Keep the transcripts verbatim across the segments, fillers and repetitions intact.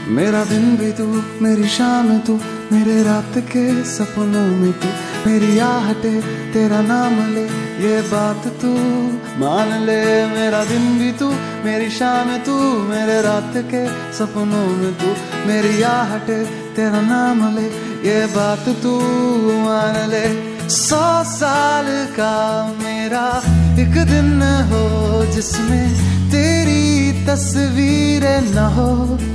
मेरा दिन भी तू, मेरी शाम तू, मेरे रात के सपनों में तू, मेरी आहटे तेरा नाम ले, ये बात तू मान ले। मेरा दिन भी तू, मेरी शाम तू, मेरे रात के सपनों में तू, मेरी आहटे तेरा नाम ले, ये बात तू मान ले। सौ साल का मेरा एक दिन हो जिसमें तेरी तस्वीर न हो,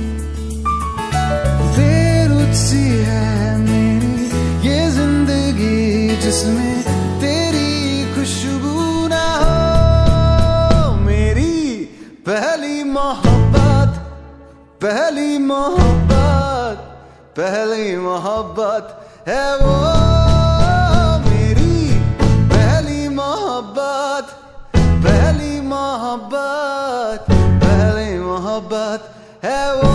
बेरुख सी है मेरी ये जिंदगी जिसमें तेरी खुशबू ना हो। मेरी पहली मोहब्बत, पहली मोहब्बत, पहली मोहब्बत है वो। मेरी पहली मोहब्बत, पहली मोहब्बत, पहली मोहब्बत है वो।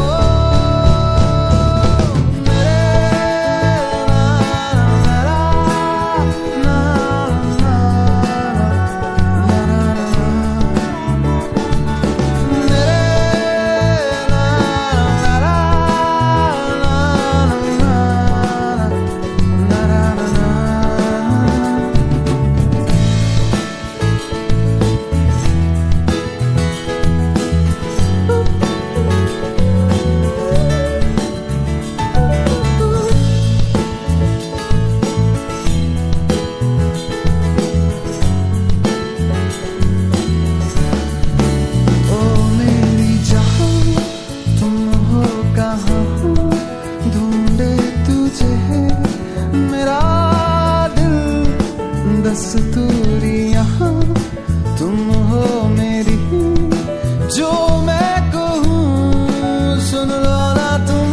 दस्तूरी यहाँ तुम हो मेरी, जो मैं कहूँ सुन लो ना तुम।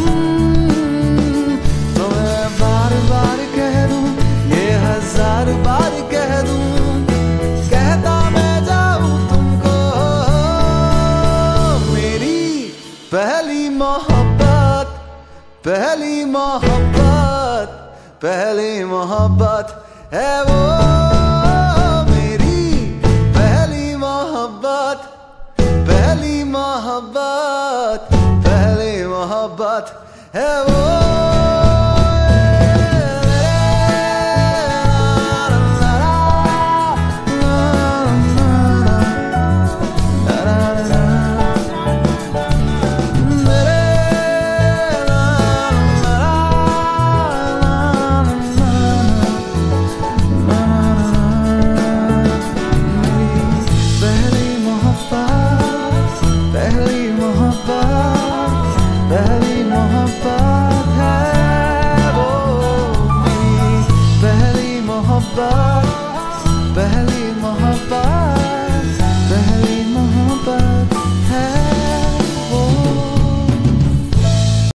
तो मैं बार बार कह दूँ, ये हजार बार कह दूँ, कहता मैं जाऊँ तुमको। मेरी पहली मोहब्बत, पहली मोहब्बत, पहली मोहब्बत है वो। पहली मोहब्बत, पहली मोहब्बत है वो।